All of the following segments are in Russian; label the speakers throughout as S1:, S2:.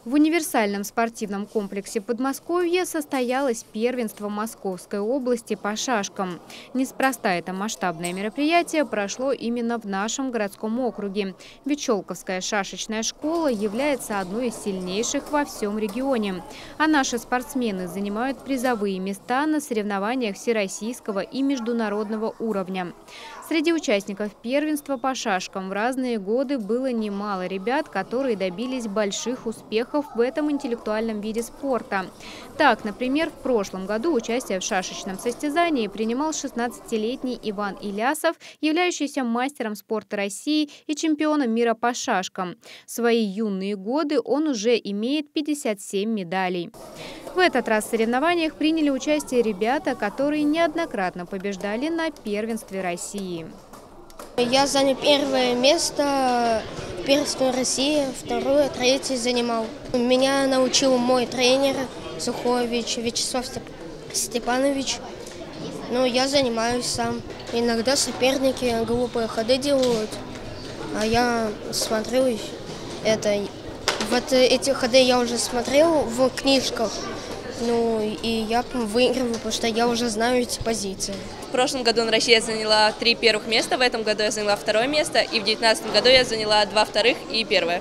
S1: В универсальном спортивном комплексе Подмосковья состоялось первенство Московской области по шашкам. Неспроста это масштабное мероприятие прошло именно в нашем городском округе. Ведь Щелковская шашечная школа является одной из сильнейших во всем регионе. А наши спортсмены занимают призовые места на соревнованиях всероссийского и международного уровня. Среди участников первенства по шашкам в разные годы было немало ребят, которые добились больших успехов в этом интеллектуальном виде спорта. Так, например, в прошлом году участие в шашечном состязании принимал 16-летний Иван Илясов, являющийся мастером спорта России и чемпионом мира по шашкам. В свои юные годы он уже имеет 57 медалей. В этот раз в соревнованиях приняли участие ребята, которые неоднократно побеждали на первенстве России.
S2: Я занял первое место в первенстве России, второе, третье занимал. Меня научил мой тренер Сухович Вячеслав Степанович. Но я занимаюсь сам. Иногда соперники глупые ходы делают, а я смотрю это. Вот эти ходы я уже смотрел в книжках. Ну и я выигрываю, потому что я уже знаю эти позиции.
S3: В прошлом году Россия заняла 3 первых места, в этом году я заняла 2-е место, и в 2019 году я заняла 2 вторых и 1-е.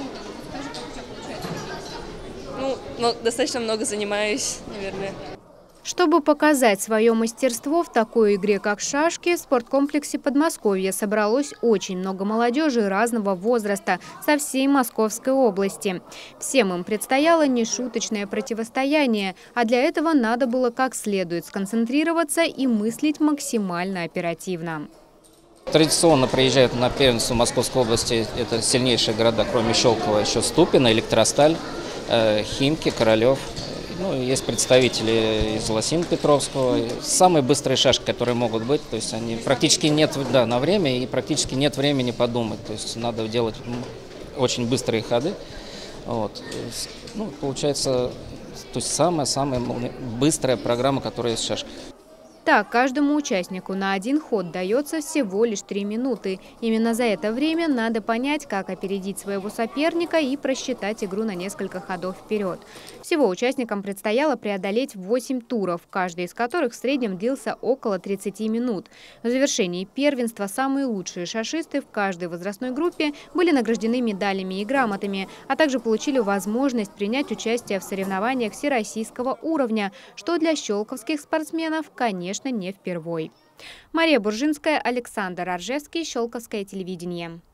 S3: Ну, достаточно много занимаюсь, наверное.
S1: Чтобы показать свое мастерство в такой игре, как шашки, в спорткомплексе Подмосковья собралось очень много молодежи разного возраста со всей Московской области. Всем им предстояло нешуточное противостояние, а для этого надо было как следует сконцентрироваться и мыслить максимально оперативно.
S4: Традиционно приезжают на первенство Московской области, это сильнейшие города, кроме Щелково, еще Ступино, Электросталь, Химки, Королев. Ну, есть представители из Лосино-Петровского. Самые быстрые шашки, которые могут быть, то есть они практически нет на время и практически нет времени подумать. То есть надо делать очень быстрые ходы. Вот. Ну, получается, то есть самая быстрая программа, которая есть в шашках.
S1: Так, каждому участнику на один ход дается всего лишь 3 минуты. Именно за это время надо понять, как опередить своего соперника и просчитать игру на несколько ходов вперед. Всего участникам предстояло преодолеть 8 туров, каждый из которых в среднем длился около 30 минут. В завершении первенства самые лучшие шашисты в каждой возрастной группе были награждены медалями и грамотами, а также получили возможность принять участие в соревнованиях всероссийского уровня, что для щелковских спортсменов, конечно, не впервой. Мария Буржинская, Александр Аржевский, Щелковское телевидение.